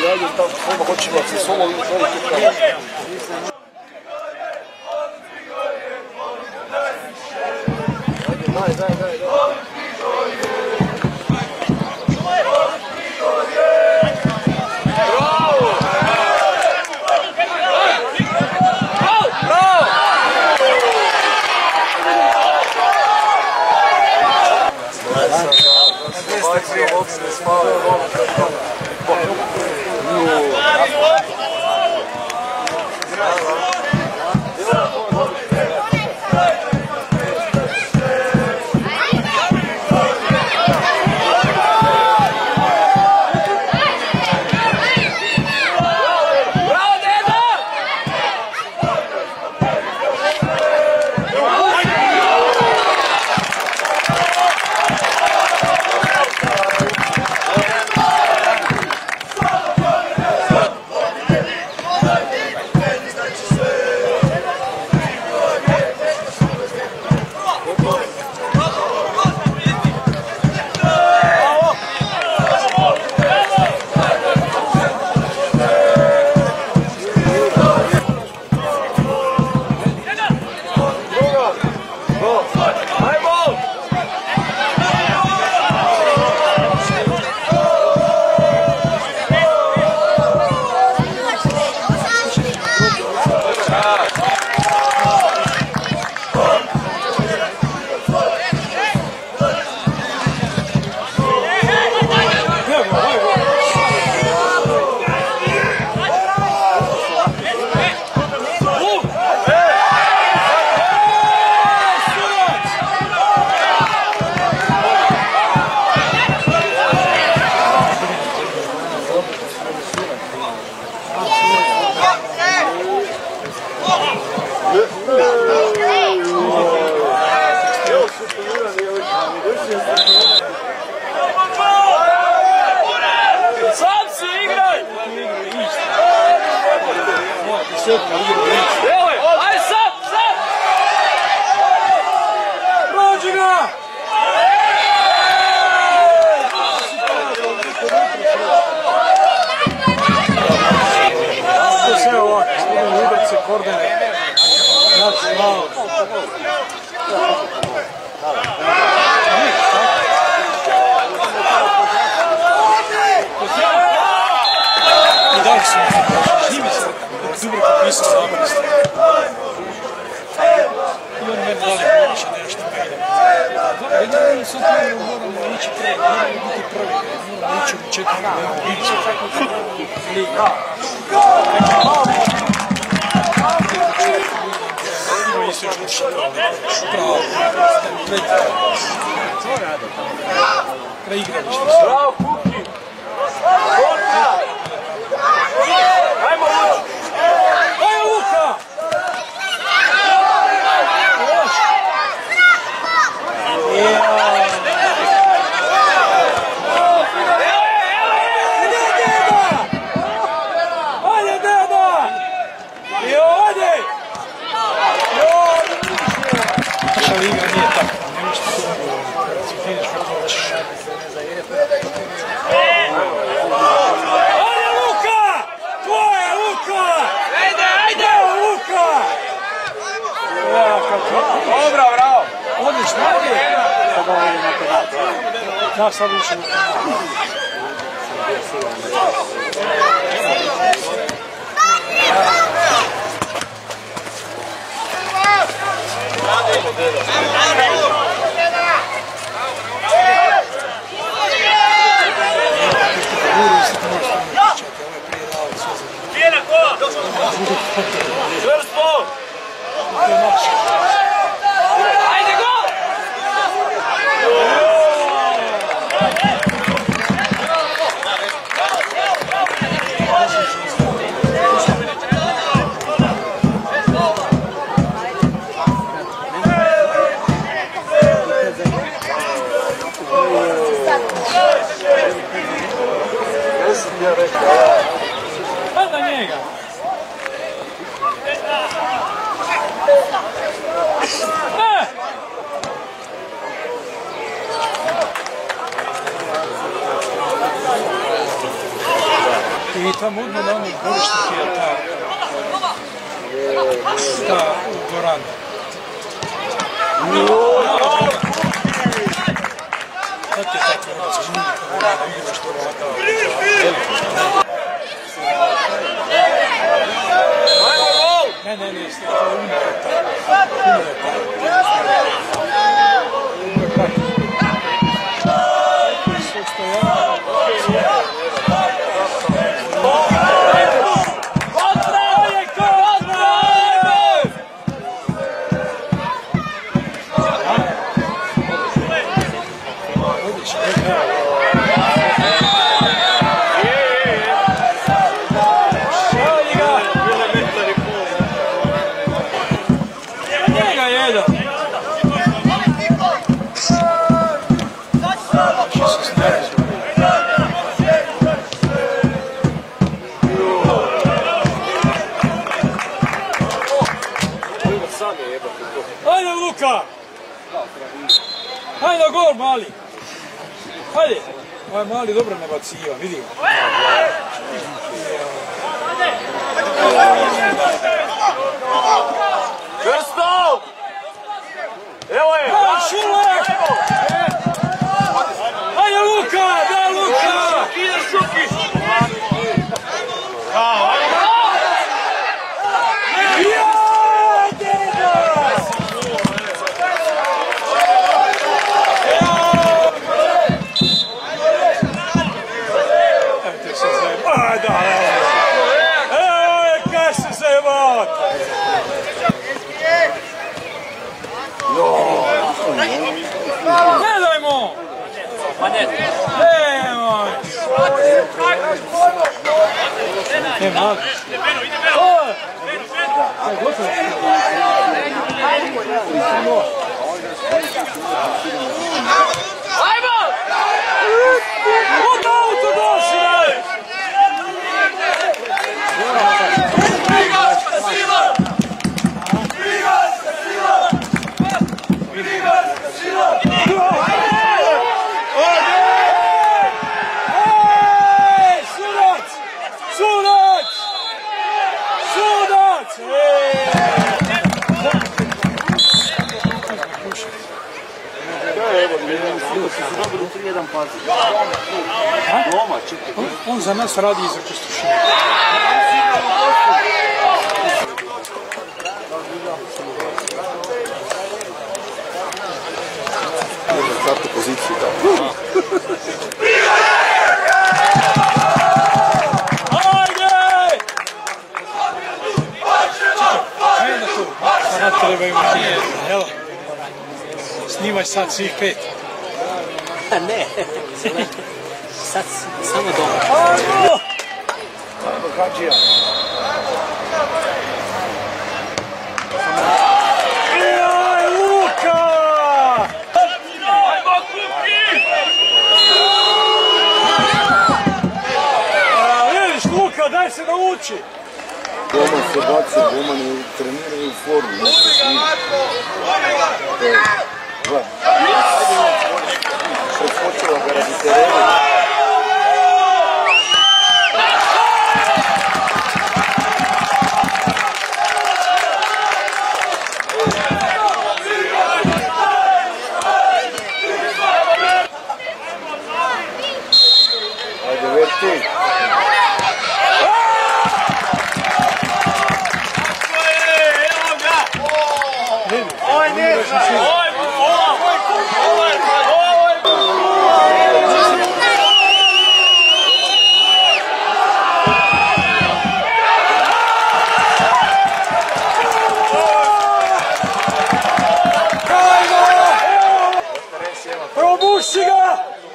dalje, tamo hoćemo se solo i daj. Bravo, Kuki! Ajmo, Luka! Dobro, bravo! Odlično, ajde! Sada ovo ide na penal. Da, sad više na penal. Čvrsto! Ajde, gol! Pada njega! Mi tamo odmah na onom dvorištu je ta Gorana. Sad je tako različni, vidio što Ne, umro je Hajde Luka! Hajde na gol mali! Hajde! Ovaj mali dobro ne baciva, vidi ga. Krsto! Evo je! Hajde Luka! Da Luka! Ideš Šukić! Gledajmo! Nemoj! Nema! Ajmo! Od auto došli! On za nas radi iza Kostušina. Kartu poziciju tako. Ajde tu, sad treba imati, jel? Snimaj sad svih 5. Ne, sad samo doma. Hadžija. Jaj, Luka! Ajmo Kuki! Vidiš Luka, daj se nauči! Boman se baci, Boman je treniraju u formu. Preskočila ga radi terena. Ajde, Verti. Probuši ga!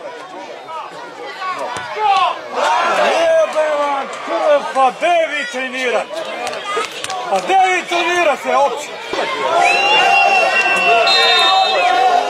Jebe vam krv, pa gdje vi trenirate? Pa gdje vi trenirate, opće?